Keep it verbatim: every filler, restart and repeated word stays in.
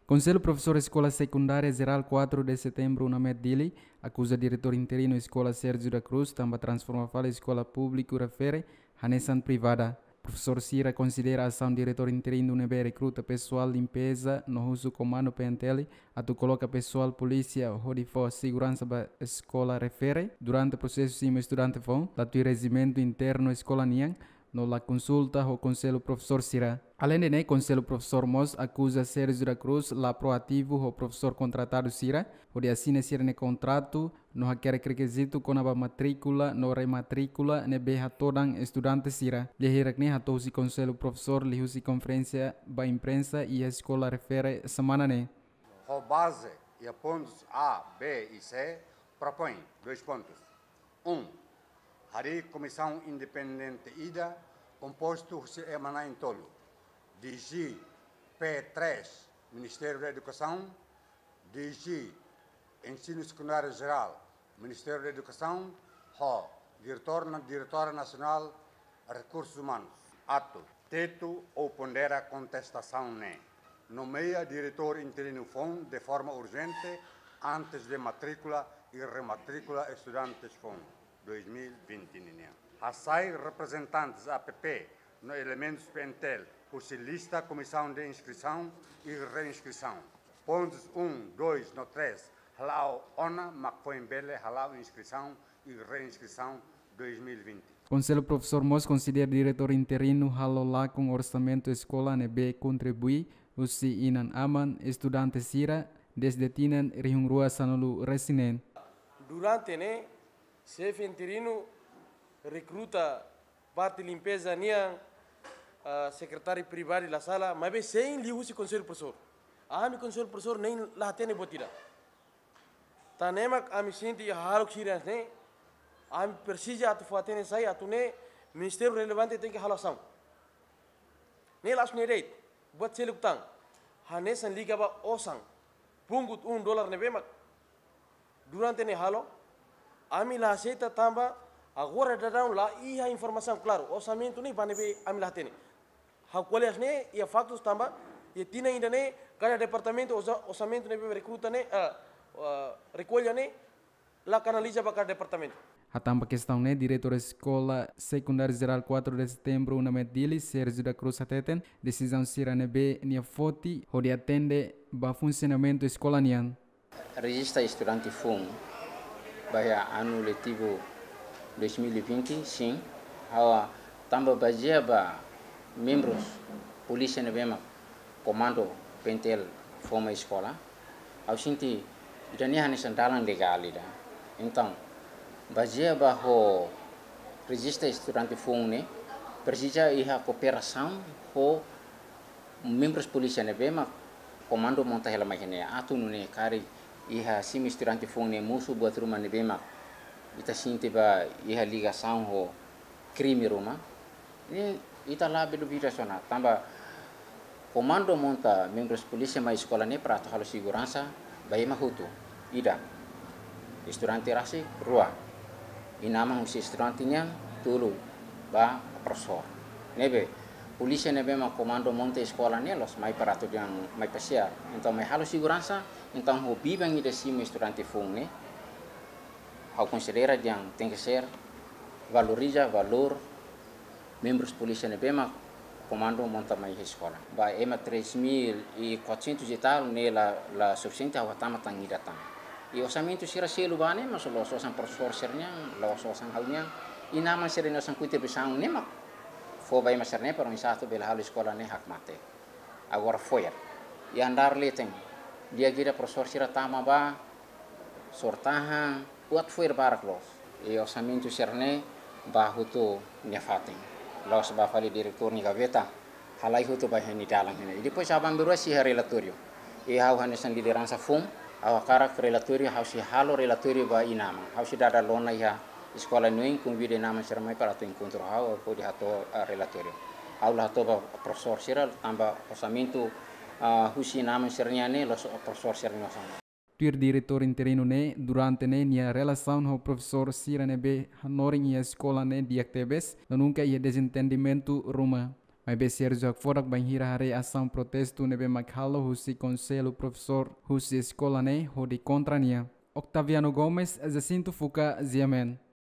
Conselho Professor Escola Secundária Geral quatro de setembro na Medili acusa diretor interino Escola Sérgio da Cruz também transforma a escola pública refere a nesan privada. Professor Cira considera a ação diretor interino nebe recruta pessoal limpeza no uso comando P N T L atu coloca pessoal polícia onde for segurança da escola refere durante o processo cima estudante vão latu regimento interno escola niang no la consulta ao Conselho Professor Cira. Além de né, Conselho Professor Mos acusa Sérgio da Cruz lá proativo o professor contratado Cira, onde assina Cira ne contrato, no aquele requisito com a matrícula, no rematrícula, ne berra todang estudante Cira. Lihirak ne hatosi Conselho Professor, lihusi conferência ba imprensa e a escola refere semana ne. A base e a pontos A, B e C propõe dois pontos. Um, a Comissão Independente I D A, composto de Emanuel Tolo, D G P três, Ministério da Educação, D G Ensino Secundário Geral, Ministério da Educação, H, Diretor na Diretora Nacional Recursos Humanos. Ato, teto ou pondera contestação né. Nomeia diretor interino F O N de forma urgente antes de matrícula e rematrícula estudantes F O N dois mil e vinte. Assai representantes A P P no elementos P N T L, por se lista comissão de inscrição e reinscrição. Pontos um, dois, no três, halau ona, macfoembele, halau inscrição e reinscrição dois mil e vinte. Conselho Professor Mos considera diretor interino halola com orçamento escola nebe contribui usi inan aman estudante Cira desde tinan rihung rua sanulu resinen. Durante né, chefe interino recruta parte limpeza niang uh, secretário privado da sala, mas bem sem lihusi conselho professor. Ah, mi conselho professor nem lá tem botida. Tá nemak ami sinti haluk sirias né, ami precisa atu fatene sai atu né ministério relevante tem que halação. Nem las nereit buat seluk tang, hanesan liga ba osang pungut um dólar nebe mak durante ne halo. Ami lah aceita tamba agora dadão lá e a informação claro orçamento nem vai nebe ami lah tene ha colegas ne e factos tamba e tina ainda ne cada departamento orçamento nebe recruta ne recolha ne lá canaliza para cada departamento. A tampa questão né, diretor escola secundária geral quatro de setembro na Medili, Sérgio da Cruz Ateten, decisão Cira nebe nia foti onde atende ba funcionamento escola nian. Registra estudante F U M bahia ano letivo dois mil e vinte, sim, hawa tamba bagia ba membros polícia nebema comando P N T L forma escola, ao sinti idani hanis andalan legal ida. Então, bagia ba ho registra estudante F U M ne precisa iha cooperação ho membros polícia nebema comando monta hela makene atu ne kari iha sim estudante F U M ne musu buat rumah nebema ita sinti ba iha ligação ho crime rumah ini ita lá bedo vida sona tamba comando monta membros polícia mais escola ne para halo segurança bayi mahutu ida estudante rasi rua inama usi estudantinya tulu ba professor nebe polícia nebe ma comando monta escola ne los mai para tu yang mai pasia então mai halo segurança então ho bibang ida sim estudante F U M ne ao considera yang tem que ser valoriza valor membros polícia nebe ma comando monta mai escola ba ema três mil e quatrocentos e tal ne la la suficiente ao tama tangi datang e orçamento sira selo bane mas lo so san professor sernya lo so san halnya inama serena san kuite besang ne ma fo vai ma serne per un sato bela halo escola ne hak mate agora foi e andar leteng dia gira professor sira tama ba sortaha buat foi baraklos e orçamento serne ba huto ne fating lo ba fali diretor ni gaveta halai huto ba hani dalang ne depois abang beru si relatorio e hau hanesan liderança F U M awakara relatorio hausi halo relatorio ba inama hausi dada lona ya escola noin com vide nama sermai para tu encontro hau ko di hato relatorio hau la to ba professor sira tamba orçamento husi nama sernya ne los professor sernya sama Tuir diretor interino ne durante ne nia relação ho professor Cira nebe hanoring ia escola ne di actebes nunca ia desentendimento ruma Mas be Sérgio Akforak banhira hare ação protesto nebe makhalo husi conselho professor husi escola ne hodi contra nia. Octaviano Gomes, Jacinto Fuca, Ziamen.